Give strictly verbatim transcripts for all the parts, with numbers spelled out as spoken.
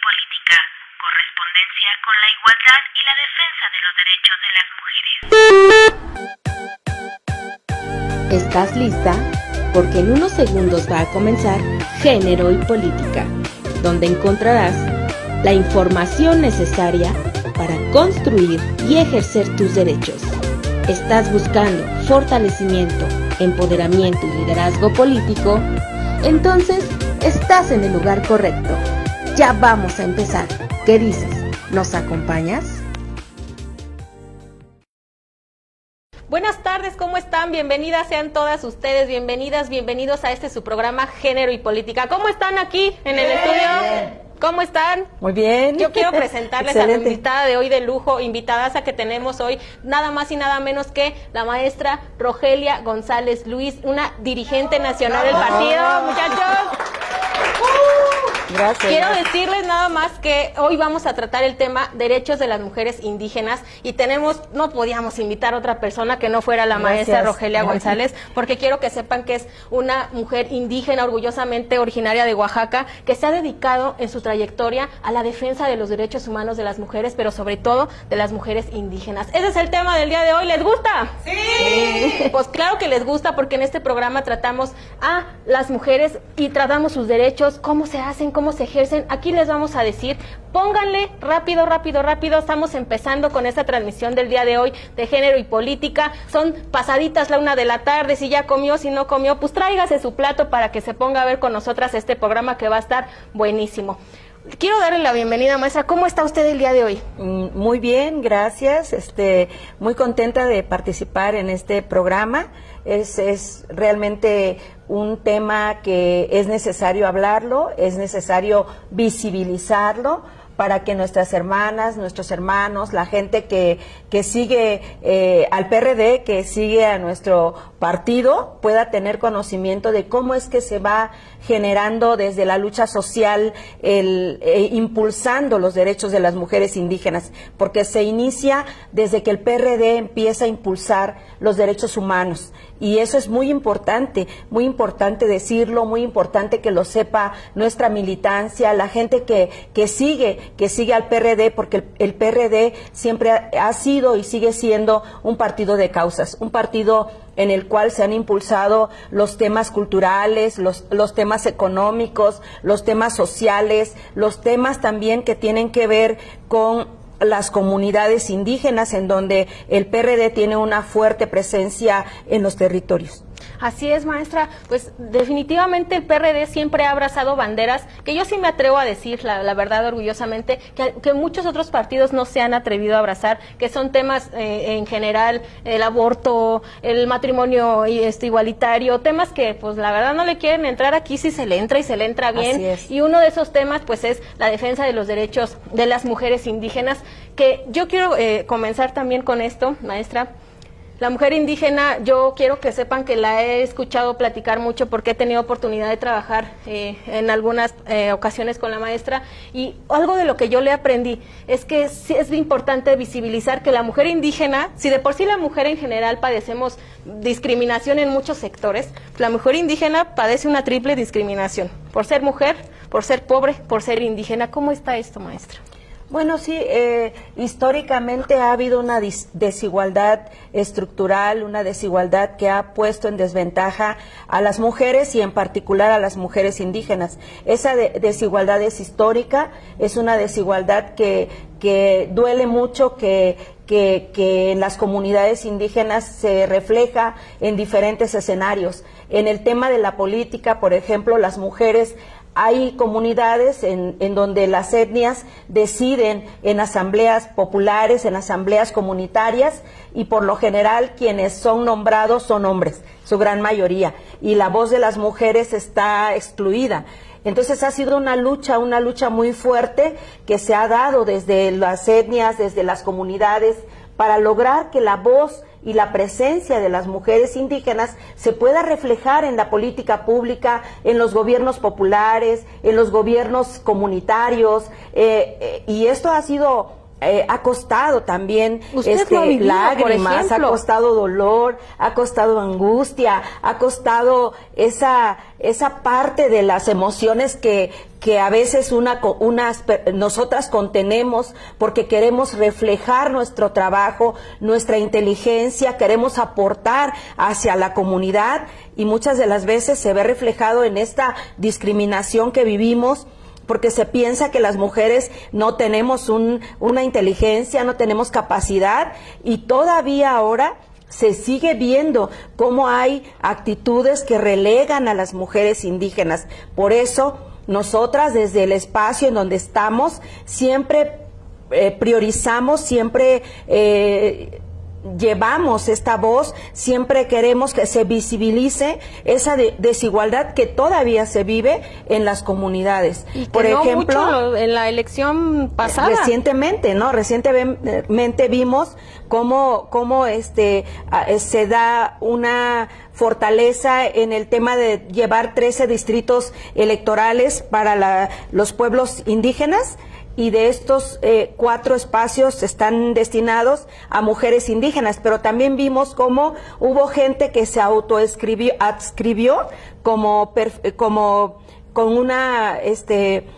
Política, correspondencia con la igualdad y la defensa de los derechos de las mujeres. ¿Estás lista? Porque en unos segundos va a comenzar Género y Política, donde encontrarás la información necesaria para construir y ejercer tus derechos. ¿Estás buscando fortalecimiento, empoderamiento y liderazgo político? Entonces, estás en el lugar correcto. Ya vamos a empezar. ¿Qué dices? ¿Nos acompañas? Buenas tardes, ¿cómo están? Bienvenidas sean todas ustedes, bienvenidas, bienvenidos a este su programa Género y Política. ¿Cómo están aquí en el estudio? ¿Cómo están? Muy bien. Yo quiero presentarles Excelente. a la invitada de hoy de lujo, invitadaza que tenemos hoy, nada más y nada menos que la maestra Rogelia González Luis, una dirigente nacional del partido, muchachos. Gracias. Quiero decirles nada más que hoy vamos a tratar el tema derechos de las mujeres indígenas y tenemos, no podíamos invitar a otra persona que no fuera la Gracias. maestra Rogelia González, porque quiero que sepan que es una mujer indígena orgullosamente originaria de Oaxaca, que se ha dedicado en su trayectoria a la defensa de los derechos humanos de las mujeres, pero sobre todo de las mujeres indígenas. Ese es el tema del día de hoy. ¿Les gusta? Sí. Pues claro que les gusta, porque en este programa tratamos a las mujeres y tratamos sus derechos, cómo se hacen, cómo se ejercen. Aquí les vamos a decir, pónganle rápido, rápido, rápido. Estamos empezando con esta transmisión del día de hoy de Género y Política. Son pasaditas la una de la tarde. Si ya comió, si no comió, pues tráigase su plato para que se ponga a ver con nosotras este programa que va a estar buenísimo. Quiero darle la bienvenida, maestra. ¿Cómo está usted el día de hoy? Muy bien, gracias. Este, muy contenta de participar en este programa. Es, es realmente un tema que es necesario hablarlo, es necesario visibilizarlo para que nuestras hermanas, nuestros hermanos, la gente que, que sigue eh, al P R D, que sigue a nuestro partido, pueda tener conocimiento de cómo es que se va generando desde la lucha social, el, eh, impulsando los derechos de las mujeres indígenas, porque se inicia desde que el P R D empieza a impulsar los derechos humanos. Y eso es muy importante, muy importante decirlo, muy importante que lo sepa nuestra militancia, la gente que, que sigue, que sigue al P R D, porque el, el P R D siempre ha, ha sido y sigue siendo un partido de causas, un partido en el cual se han impulsado los temas culturales, los, los temas económicos, los temas sociales, los temas también que tienen que ver con las comunidades indígenas, en donde el P R D tiene una fuerte presencia en los territorios. Así es, maestra. Pues definitivamente el P R D siempre ha abrazado banderas que yo sí me atrevo a decir, la, la verdad, orgullosamente, que, que muchos otros partidos no se han atrevido a abrazar, que son temas eh, en general, el aborto, el matrimonio este, igualitario, temas que pues la verdad no le quieren entrar. Aquí sí se le entra y se le entra bien. Así es. Y uno de esos temas pues es la defensa de los derechos de las mujeres indígenas, que yo quiero eh, comenzar también con esto, maestra. La mujer indígena, yo quiero que sepan que la he escuchado platicar mucho porque he tenido oportunidad de trabajar eh, en algunas eh, ocasiones con la maestra, y algo de lo que yo le aprendí es que sí es importante visibilizar que la mujer indígena, si de por sí la mujer en general padecemos discriminación en muchos sectores, la mujer indígena padece una triple discriminación, por ser mujer, por ser pobre, por ser indígena. ¿Cómo está esto, maestra? Bueno, sí, eh, históricamente ha habido una desigualdad estructural, una desigualdad que ha puesto en desventaja a las mujeres y en particular a las mujeres indígenas. Esa de desigualdad es histórica, es una desigualdad que, que duele mucho, que, que, que en las comunidades indígenas se refleja en diferentes escenarios. En el tema de la política, por ejemplo, las mujeres, hay comunidades en, en donde las etnias deciden en asambleas populares, en asambleas comunitarias, y por lo general quienes son nombrados son hombres, su gran mayoría, y la voz de las mujeres está excluida. Entonces ha sido una lucha, una lucha muy fuerte que se ha dado desde las etnias, desde las comunidades, para lograr que la voz y la presencia de las mujeres indígenas se pueda reflejar en la política pública, en los gobiernos populares, en los gobiernos comunitarios, eh, eh, y esto ha sido Eh, ha costado también este, vivido, lágrimas, ha costado dolor, ha costado angustia, ha costado esa esa parte de las emociones que que a veces una unas nosotras contenemos porque queremos reflejar nuestro trabajo, nuestra inteligencia, queremos aportar hacia la comunidad y muchas de las veces se ve reflejado en esta discriminación que vivimos, porque se piensa que las mujeres no tenemos un, una inteligencia, no tenemos capacidad, y todavía ahora se sigue viendo cómo hay actitudes que relegan a las mujeres indígenas. Por eso, nosotras desde el espacio en donde estamos, siempre eh, priorizamos, siempre eh, llevamos esta voz, siempre queremos que se visibilice esa de desigualdad que todavía se vive en las comunidades. Y que Por no ejemplo, mucho en la elección pasada. Recientemente, ¿no? Recientemente vimos cómo, cómo este, se da una fortaleza en el tema de llevar trece distritos electorales para la, los pueblos indígenas. Y de estos eh, cuatro espacios están destinados a mujeres indígenas, pero también vimos cómo hubo gente que se autoescribió, adscribió como, como con una, este,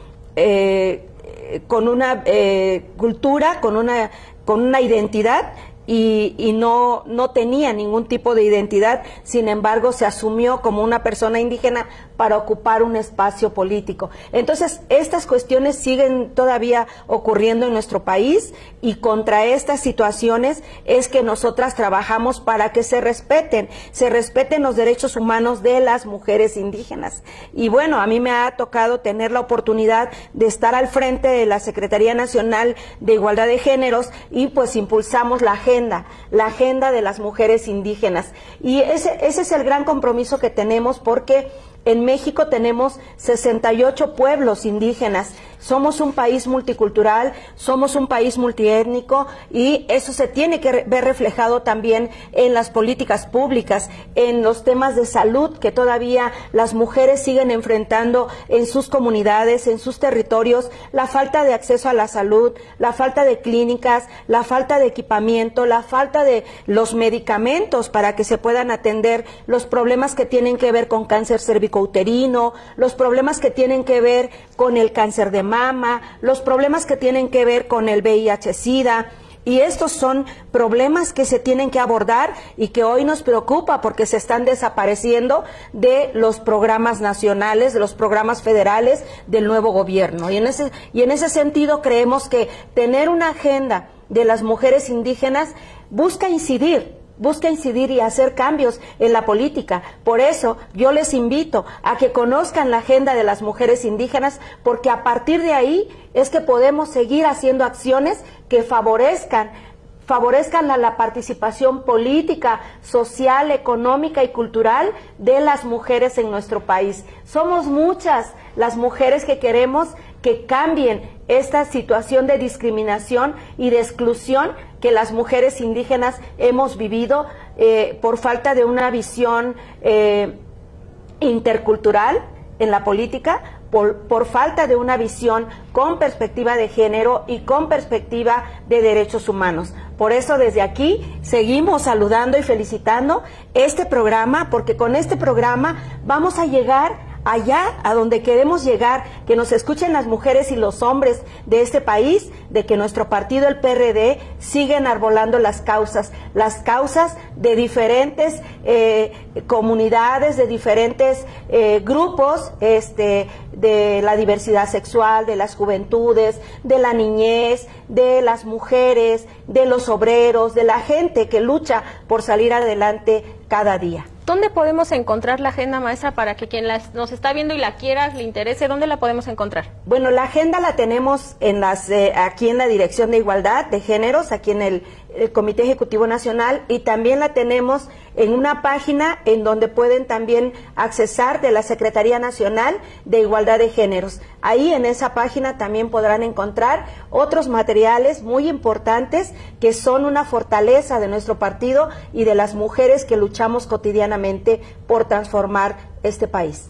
eh, con una eh, cultura, con una, con una identidad. Y, y no, no tenía ningún tipo de identidad, sin embargo se asumió como una persona indígena para ocupar un espacio político. Entonces, estas cuestiones siguen todavía ocurriendo en nuestro país, y contra estas situaciones es que nosotras trabajamos para que se respeten, se respeten los derechos humanos de las mujeres indígenas. Y bueno, a mí me ha tocado tener la oportunidad de estar al frente de la Secretaría Nacional de Igualdad de Géneros, y pues impulsamos la agenda la agenda de las mujeres indígenas, y ese, ese es el gran compromiso que tenemos, porque en México tenemos sesenta y ocho pueblos indígenas, somos un país multicultural, somos un país multiétnico, y eso se tiene que ver reflejado también en las políticas públicas, en los temas de salud que todavía las mujeres siguen enfrentando en sus comunidades, en sus territorios, la falta de acceso a la salud, la falta de clínicas, la falta de equipamiento, la falta de los medicamentos para que se puedan atender los problemas que tienen que ver con cáncer cervicouterino, los problemas que tienen que ver con el cáncer de mama, los problemas que tienen que ver con el V I H SIDA, y estos son problemas que se tienen que abordar y que hoy nos preocupa porque se están desapareciendo de los programas nacionales, de los programas federales del nuevo gobierno. Y en ese, y en ese sentido creemos que tener una agenda de las mujeres indígenas busca incidir, busca incidir y hacer cambios en la política. Por eso yo les invito a que conozcan la agenda de las mujeres indígenas, porque a partir de ahí es que podemos seguir haciendo acciones que favorezcan favorezcan a la participación política, social, económica y cultural de las mujeres en nuestro país. Somos muchas las mujeres que queremos que cambien esta situación de discriminación y de exclusión que las mujeres indígenas hemos vivido eh, por falta de una visión eh, intercultural en la política, por, por falta de una visión con perspectiva de género y con perspectiva de derechos humanos. Por eso desde aquí seguimos saludando y felicitando este programa, porque con este programa vamos a llegar allá a donde queremos llegar, que nos escuchen las mujeres y los hombres de este país, de que nuestro partido, el P R D, sigue enarbolando las causas, las causas de diferentes eh, comunidades, de diferentes eh, grupos, este, de la diversidad sexual, de las juventudes, de la niñez, de las mujeres, de los obreros, de la gente que lucha por salir adelante cada día. ¿Dónde podemos encontrar la agenda, maestra, para que quien las, nos está viendo y la quiera, le interese? ¿Dónde la podemos encontrar? Bueno, la agenda la tenemos en las, eh, aquí en la Dirección de Igualdad de Géneros, aquí en el, el Comité Ejecutivo Nacional, y también la tenemos en una página en donde pueden también accesar de la Secretaría Nacional de Igualdad de Géneros. Ahí en esa página también podrán encontrar otros materiales muy importantes que son una fortaleza de nuestro partido y de las mujeres que luchamos cotidianamente por transformar este país.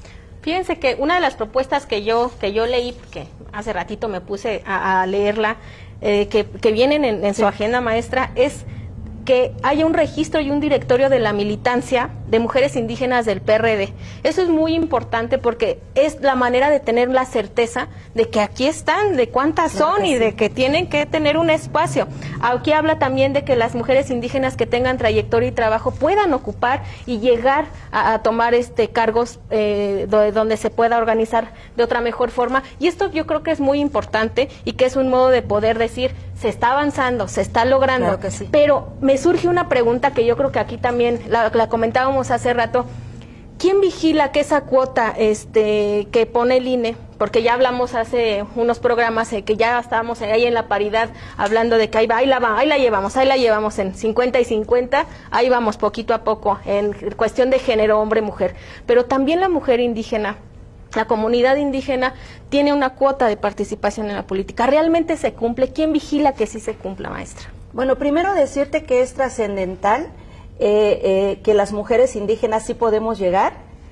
Fíjense que una de las propuestas que yo que yo leí, que hace ratito me puse a, a leerla, eh, que, que vienen en, en su agenda maestra, es que haya un registro y un directorio de la militancia de mujeres indígenas del P R D. Eso es muy importante porque es la manera de tener la certeza de que aquí están, de cuántas son claro y sí. de que tienen que tener un espacio. Aquí habla también de que las mujeres indígenas que tengan trayectoria y trabajo puedan ocupar y llegar a, a tomar este cargos eh, do, donde se pueda organizar de otra mejor forma. Y esto yo creo que es muy importante y que es un modo de poder decir, se está avanzando, se está logrando, claro que sí. Pero me surge una pregunta que yo creo que aquí también la, la comentábamos hace rato. ¿Quién vigila que esa cuota este, que pone el I N E, porque ya hablamos hace unos programas eh, que ya estábamos ahí en la paridad hablando de que ahí, va, ahí, la, ahí la llevamos, ahí la llevamos en cincuenta y cincuenta, ahí vamos poquito a poco en cuestión de género hombre-mujer, pero también la mujer indígena, la comunidad indígena tiene una cuota de participación en la política. ¿Realmente se cumple? ¿Quién vigila que sí se cumpla, maestra? Bueno, primero decirte que es trascendental eh, eh, que las mujeres indígenas sí podemos llegar,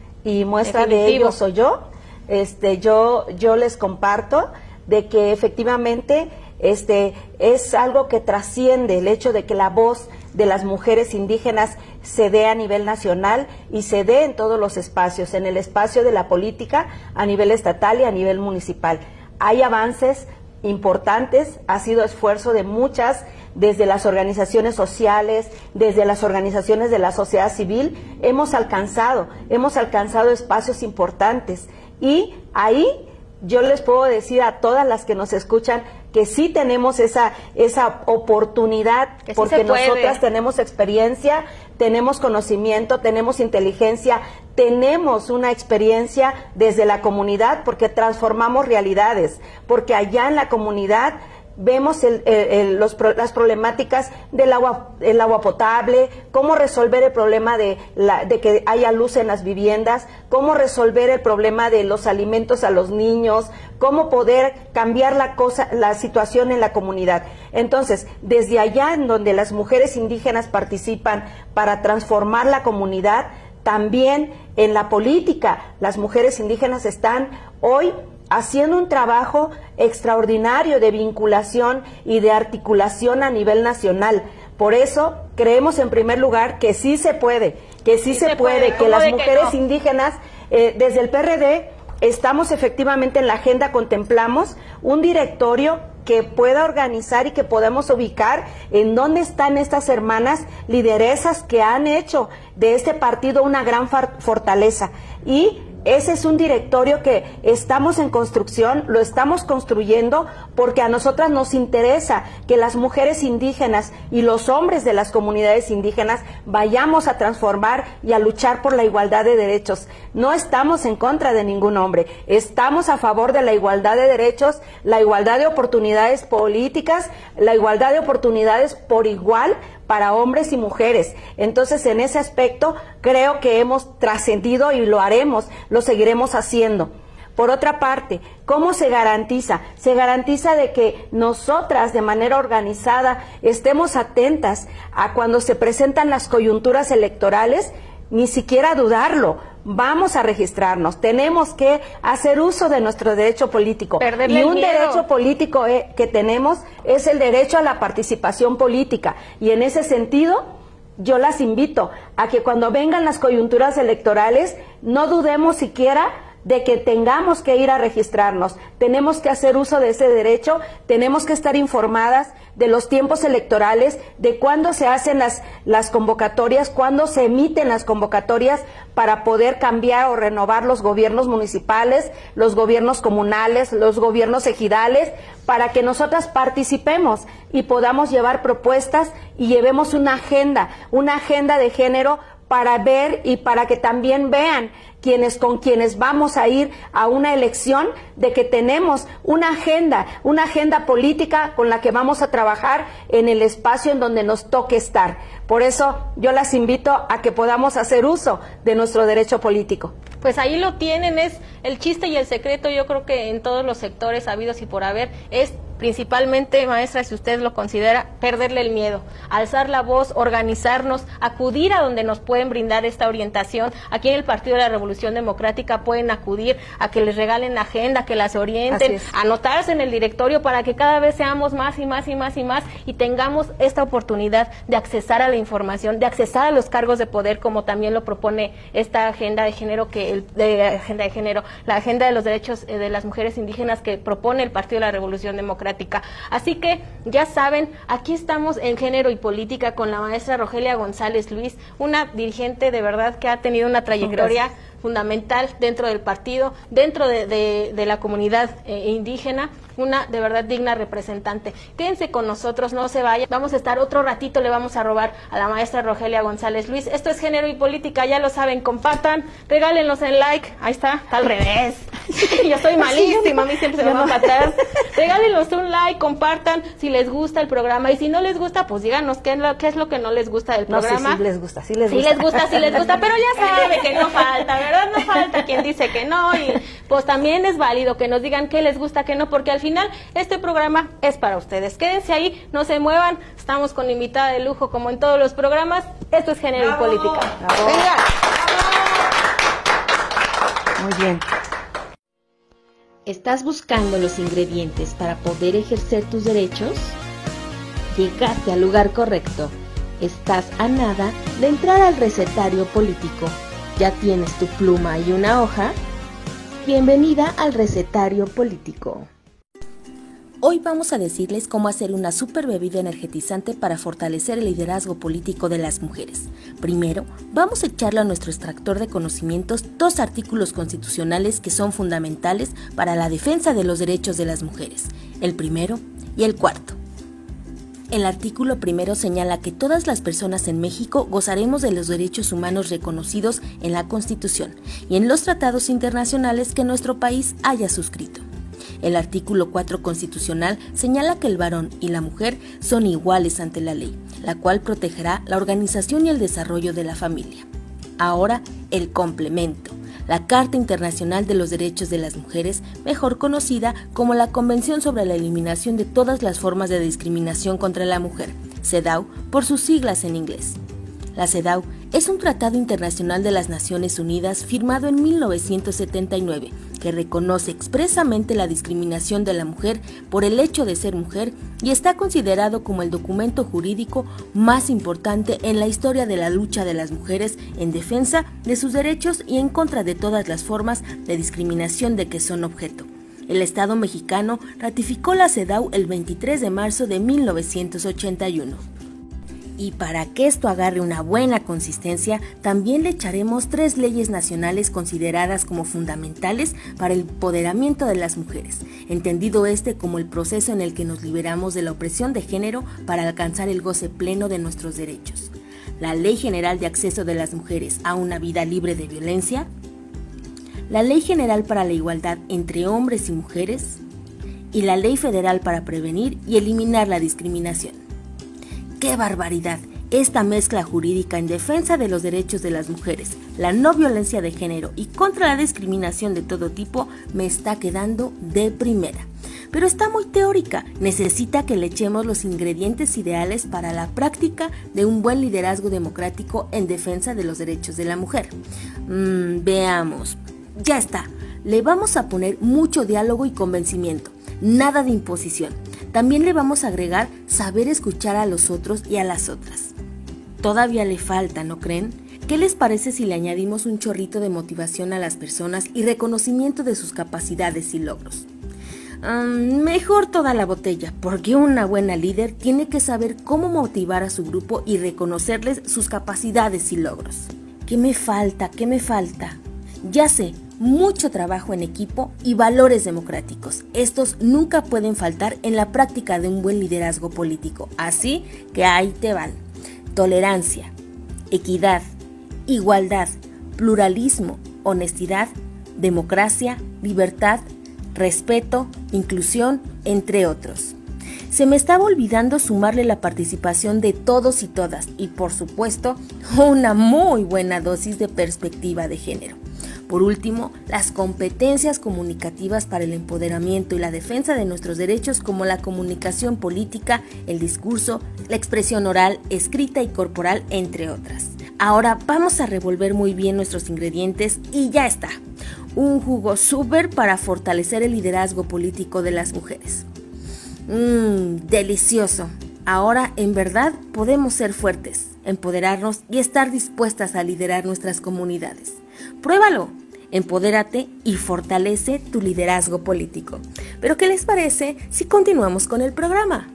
y muestra Definitivo. de ello soy yo. Este, yo, yo les comparto de que efectivamente este, es algo que trasciende el hecho de que la voz de las mujeres indígenas se dé a nivel nacional y se dé en todos los espacios, en el espacio de la política, a nivel estatal y a nivel municipal. Hay avances importantes, ha sido esfuerzo de muchas, desde las organizaciones sociales, desde las organizaciones de la sociedad civil, hemos alcanzado, hemos alcanzado espacios importantes, y ahí yo les puedo decir a todas las que nos escuchan que sí tenemos esa, esa oportunidad, que sí porque se puede. Nosotras tenemos experiencia, tenemos conocimiento, tenemos inteligencia, tenemos una experiencia desde la comunidad, porque transformamos realidades, porque allá en la comunidad vemos el, el, el, los, las problemáticas del agua, el agua potable, cómo resolver el problema de, la, de que haya luz en las viviendas, cómo resolver el problema de los alimentos a los niños, cómo poder cambiar la cosa, la situación en la comunidad. Entonces, desde allá en donde las mujeres indígenas participan para transformar la comunidad, también en la política, las mujeres indígenas están hoy haciendo un trabajo extraordinario de vinculación y de articulación a nivel nacional. Por eso creemos en primer lugar que sí se puede, que sí, sí se, se puede, puede que las mujeres que no? indígenas, eh, desde el P R D, estamos efectivamente en la agenda, contemplamos un directorio que pueda organizar y que podamos ubicar en dónde están estas hermanas lideresas que han hecho de este partido una gran fortaleza. Y ese es un directorio que estamos en construcción, lo estamos construyendo porque a nosotras nos interesa que las mujeres indígenas y los hombres de las comunidades indígenas vayamos a transformar y a luchar por la igualdad de derechos. No estamos en contra de ningún hombre, estamos a favor de la igualdad de derechos, la igualdad de oportunidades políticas, la igualdad de oportunidades por igual para hombres y mujeres. Entonces, en ese aspecto, creo que hemos trascendido y lo haremos, lo seguiremos haciendo. Por otra parte, ¿cómo se garantiza? Se garantiza de que nosotras, de manera organizada, estemos atentas a cuando se presentan las coyunturas electorales, ni siquiera dudarlo. Vamos a registrarnos, tenemos que hacer uso de nuestro derecho político. Perderle y un miedo. derecho político eh, que tenemos es el derecho a la participación política. Y en ese sentido, yo las invito a que cuando vengan las coyunturas electorales, no dudemos siquiera de que tengamos que ir a registrarnos. Tenemos que hacer uso de ese derecho, tenemos que estar informadas de los tiempos electorales, de cuándo se hacen las, las convocatorias, cuándo se emiten las convocatorias para poder cambiar o renovar los gobiernos municipales, los gobiernos comunales, los gobiernos ejidales, para que nosotras participemos y podamos llevar propuestas y llevemos una agenda, una agenda de género para ver y para que también vean quienes con quienes vamos a ir a una elección, de que tenemos una agenda, una agenda política con la que vamos a trabajar en el espacio en donde nos toque estar. Por eso yo las invito a que podamos hacer uso de nuestro derecho político. Pues ahí lo tienen, es el chiste y el secreto, yo creo que en todos los sectores habidos y por haber, es principalmente, maestra, si usted lo considera, perderle el miedo, alzar la voz, organizarnos, acudir a donde nos pueden brindar esta orientación. Aquí en el Partido de la Revolución Democrática pueden acudir a que les regalen la agenda, que las orienten, anotarse en el directorio para que cada vez seamos más y más y más y más y tengamos esta oportunidad de accesar a la información, de accesar a los cargos de poder, como también lo propone esta agenda de género, que el, de agenda de género, la agenda de los derechos eh, de las mujeres indígenas que propone el Partido de la Revolución Democrática. Así que ya saben, aquí estamos en Género y Política con la maestra Rogelia González Luis, una dirigente de verdad que ha tenido una trayectoria Gracias. fundamental dentro del partido, dentro de, de, de la comunidad eh, indígena, una de verdad digna representante. Quédense con nosotros, no se vayan, vamos a estar otro ratito, le vamos a robar a la maestra Rogelia González Luis. Esto es Género y Política, ya lo saben, compartan, regálenlos en like, ahí está, está al revés, yo soy malísima, a mí siempre se me va a matar. Regálenlos un like, compartan si les gusta el programa, y si no les gusta, pues díganos qué es lo, qué es lo que no les gusta del programa. No, sí, sí les gusta, sí les sí gusta. les gusta, sí les gusta, pero ya sabe que no falta, ¿verdad? No falta quien dice que no, y pues también es válido que nos digan qué les gusta, qué no, porque al final este programa es para ustedes. Quédense ahí, no se muevan, estamos con invitada de lujo como en todos los programas. Esto es Género ¡Bravo! Y Política. ¡Bravo! Venga. Muy bien. ¿Estás buscando los ingredientes para poder ejercer tus derechos? Llegaste al lugar correcto. Estás a nada de entrar al recetario político. ¿Ya tienes tu pluma y una hoja? Bienvenida al recetario político. Hoy vamos a decirles cómo hacer una super bebida energetizante para fortalecer el liderazgo político de las mujeres. Primero, vamos a echarle a nuestro extractor de conocimientos dos artículos constitucionales que son fundamentales para la defensa de los derechos de las mujeres, el primero y el cuarto. El artículo primero señala que todas las personas en México gozaremos de los derechos humanos reconocidos en la Constitución y en los tratados internacionales que nuestro país haya suscrito. El artículo cuatro constitucional señala que el varón y la mujer son iguales ante la ley, la cual protegerá la organización y el desarrollo de la familia. Ahora, el complemento. La Carta Internacional de los Derechos de las Mujeres, mejor conocida como la Convención sobre la Eliminación de todas las formas de discriminación contra la mujer, CEDAW por sus siglas en inglés. La CEDAW es un tratado internacional de las Naciones Unidas firmado en mil novecientos setenta y nueve que reconoce expresamente la discriminación de la mujer por el hecho de ser mujer y está considerado como el documento jurídico más importante en la historia de la lucha de las mujeres en defensa de sus derechos y en contra de todas las formas de discriminación de que son objeto. El Estado mexicano ratificó la CEDAW el veintitrés de marzo de mil novecientos ochenta y uno. Y para que esto agarre una buena consistencia, también le echaremos tres leyes nacionales consideradas como fundamentales para el empoderamiento de las mujeres, entendido este como el proceso en el que nos liberamos de la opresión de género para alcanzar el goce pleno de nuestros derechos. La Ley General de Acceso de las Mujeres a una Vida Libre de Violencia, la Ley General para la Igualdad entre Hombres y Mujeres y la Ley Federal para prevenir y eliminar la discriminación. ¡Qué barbaridad! Esta mezcla jurídica en defensa de los derechos de las mujeres, la no violencia de género y contra la discriminación de todo tipo me está quedando de primera. Pero está muy teórica, necesita que le echemos los ingredientes ideales para la práctica de un buen liderazgo democrático en defensa de los derechos de la mujer. Mm, veamos, ya está, le vamos a poner mucho diálogo y convencimiento, nada de imposición. También le vamos a agregar saber escuchar a los otros y a las otras. Todavía le falta, ¿no creen? ¿Qué les parece si le añadimos un chorrito de motivación a las personas y reconocimiento de sus capacidades y logros? Um, mejor toda la botella, porque una buena líder tiene que saber cómo motivar a su grupo y reconocerles sus capacidades y logros. ¿Qué me falta? ¿Qué me falta? Ya sé, mucho trabajo en equipo y valores democráticos. Estos nunca pueden faltar en la práctica de un buen liderazgo político. Así que ahí te van. Tolerancia, equidad, igualdad, pluralismo, honestidad, democracia, libertad, respeto, inclusión, entre otros. Se me estaba olvidando sumarle la participación de todos y todas y, por supuesto, una muy buena dosis de perspectiva de género. Por último, las competencias comunicativas para el empoderamiento y la defensa de nuestros derechos, como la comunicación política, el discurso, la expresión oral, escrita y corporal, entre otras. Ahora vamos a revolver muy bien nuestros ingredientes y ya está. Un jugo súper para fortalecer el liderazgo político de las mujeres. Mmm, delicioso. Ahora, en verdad, podemos ser fuertes, empoderarnos y estar dispuestas a liderar nuestras comunidades. Pruébalo, empodérate y fortalece tu liderazgo político. Pero ¿qué les parece si continuamos con el programa?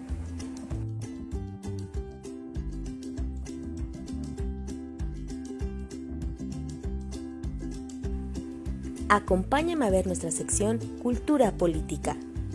Acompáñame a ver nuestra sección Cultura Política.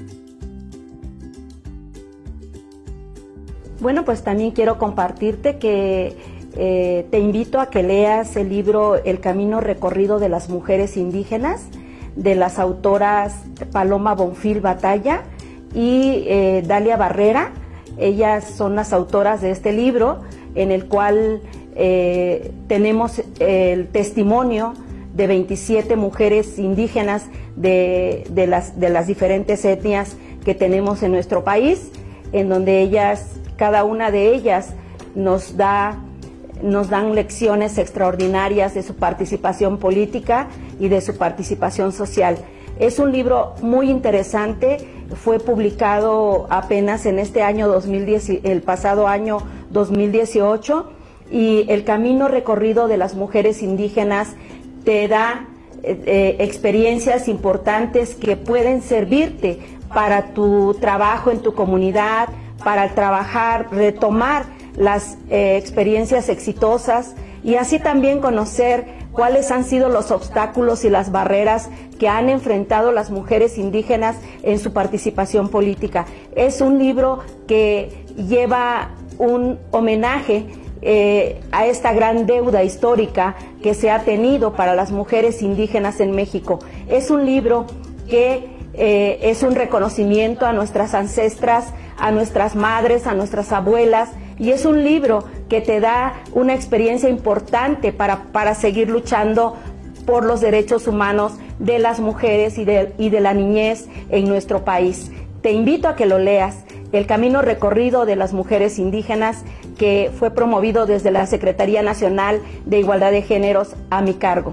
Bueno, pues también quiero compartirte que eh, te invito a que leas el libro El camino recorrido de las mujeres indígenas, de las autoras Paloma Bonfil Batalla y eh, Dalia Barrera. Ellas son las autoras de este libro, en el cual eh, tenemos el testimonio de veintisiete mujeres indígenas de, de, las, de las diferentes etnias que tenemos en nuestro país, en donde ellas, cada una de ellas nos da, nos dan lecciones extraordinarias de su participación política y de su participación social. Es un libro muy interesante, fue publicado apenas en este año dos mil diez, el pasado año dos mil dieciocho, y el camino recorrido de las mujeres indígenas te da eh, experiencias importantes que pueden servirte para tu trabajo en tu comunidad, para trabajar, retomar las eh, experiencias exitosas y así también conocer cuáles han sido los obstáculos y las barreras que han enfrentado las mujeres indígenas en su participación política. Es un libro que lleva un homenaje Eh, a esta gran deuda histórica que se ha tenido para las mujeres indígenas en México. Es un libro que eh, es un reconocimiento a nuestras ancestras, a nuestras madres, a nuestras abuelas, y es un libro que te da una experiencia importante para, para seguir luchando por los derechos humanos de las mujeres y de, y de la niñez en nuestro país. Te invito a que lo leas, El camino recorrido de las mujeres indígenas, que fue promovido desde la Secretaría Nacional de Igualdad de Géneros a mi cargo.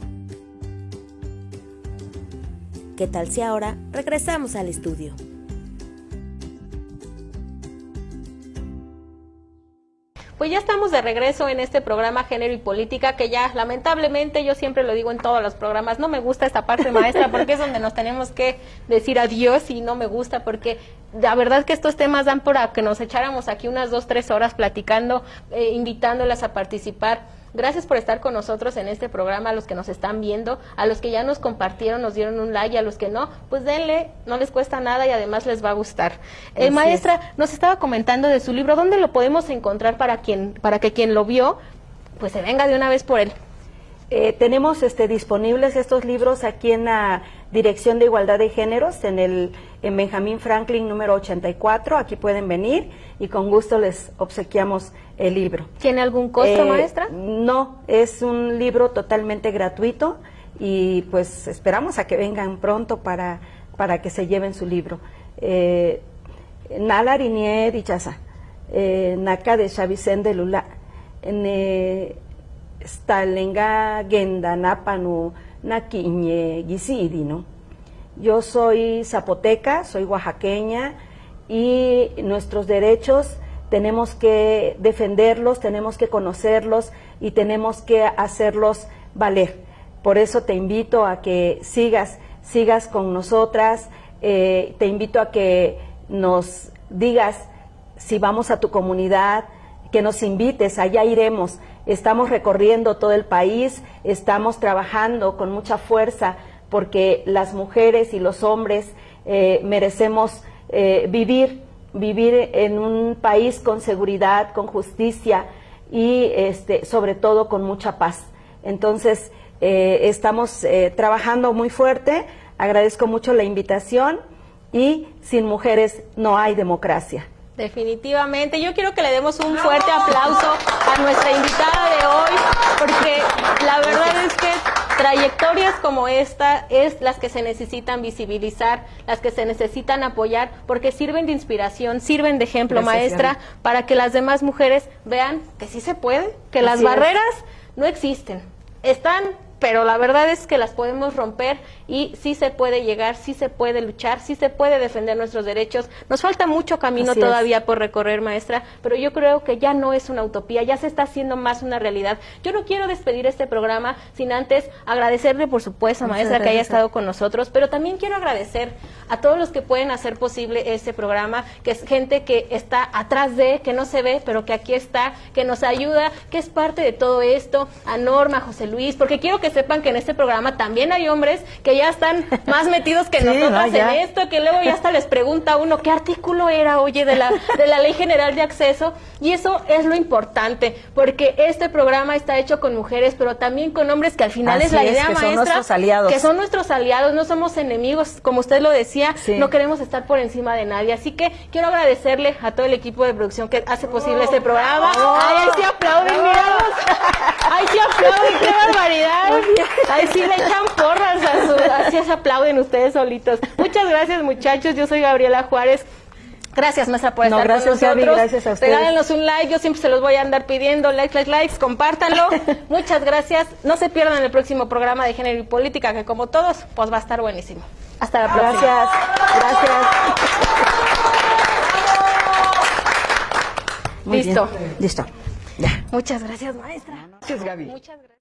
¿Qué tal si ahora regresamos al estudio? Pues ya estamos de regreso en este programa Género y Política, que ya lamentablemente, yo siempre lo digo en todos los programas, no me gusta esta parte, maestra, porque es donde nos tenemos que decir adiós, y no me gusta porque la verdad que estos temas dan para que nos echáramos aquí unas dos, tres horas platicando, eh, invitándolas a participar. Gracias por estar con nosotros en este programa, a los que nos están viendo, a los que ya nos compartieron, nos dieron un like, y a los que no, pues denle, no les cuesta nada y además les va a gustar. Eh, maestra, nos estaba comentando de su libro, ¿dónde lo podemos encontrar para quien, para que quien lo vio, pues se venga de una vez por él? Eh, tenemos este, disponibles estos libros aquí en la Dirección de Igualdad de Géneros, en el en Benjamín Franklin número ochenta y cuatro, aquí pueden venir y con gusto les obsequiamos el libro. ¿Tiene algún costo, eh, maestra? No, es un libro totalmente gratuito y pues esperamos a que vengan pronto para, para que se lleven su libro. Eh, Nalarinie dichaza, Naka de Chavicén de Lula, Stalenga Genda Napanu Naquiñe Guisidi, ¿no? Yo soy zapoteca, soy oaxaqueña, y nuestros derechos tenemos que defenderlos, tenemos que conocerlos y tenemos que hacerlos valer. Por eso te invito a que sigas, sigas con nosotras, eh, te invito a que nos digas si vamos a tu comunidad, que nos invites, allá iremos. Estamos recorriendo todo el país, estamos trabajando con mucha fuerza porque las mujeres y los hombres eh, merecemos eh, vivir, vivir en un país con seguridad, con justicia y este, sobre todo con mucha paz. Entonces, eh, estamos eh, trabajando muy fuerte, agradezco mucho la invitación y sin mujeres no hay democracia. Definitivamente, yo quiero que le demos un fuerte aplauso a nuestra invitada de hoy, porque la verdad es que trayectorias como esta es las que se necesitan visibilizar, las que se necesitan apoyar, porque sirven de inspiración, sirven de ejemplo, Gracias, maestra, Gaby. para que las demás mujeres vean que sí se puede, que las Así es. barreras no existen, están, pero la verdad es que las podemos romper y sí se puede llegar, sí se puede luchar, sí se puede defender nuestros derechos. Nos falta mucho camino Así es. todavía por recorrer, maestra, pero yo creo que ya no es una utopía, ya se está haciendo más una realidad. Yo no quiero despedir este programa sin antes agradecerle, por supuesto, Muchas maestra, que haya gracias. estado con nosotros, pero también quiero agradecer a todos los que pueden hacer posible este programa, que es gente que está atrás de, que no se ve, pero que aquí está, que nos ayuda, que es parte de todo esto, a Norma, a José Luis, porque quiero que sepan que en este programa también hay hombres que ya están más metidos que Sí, nosotras no, ya. en esto, que luego ya hasta les pregunta a uno qué artículo era, oye, de la, de la Ley General de Acceso, y eso es lo importante, porque este programa está hecho con mujeres, pero también con hombres, que al final Así es la es, idea, que son maestra, nuestros aliados. que son nuestros aliados, no somos enemigos, como usted lo decía, Sí. no queremos estar por encima de nadie, así que quiero agradecerle a todo el equipo de producción que hace posible este programa. Ay, ahí sí aplauden, míralos. Ay, sí aplauden, qué barbaridad. Ay, sí le echan porras a su, así se aplauden ustedes solitos. Muchas gracias, muchachos, yo soy Gabriela Juárez. Gracias, maestra, por No, estar gracias, con Gaby, nosotros. gracias a ustedes. Regálenos un like, yo siempre se los voy a andar pidiendo. Likes, likes, likes, compártanlo. Muchas gracias. No se pierdan el próximo programa de Género y Política, que como todos, pues va a estar buenísimo. Hasta la próxima. Gracias, gracias. Muy Listo. bien. Listo. Ya. Muchas gracias, maestra. Gracias, Gaby. Muchas gracias.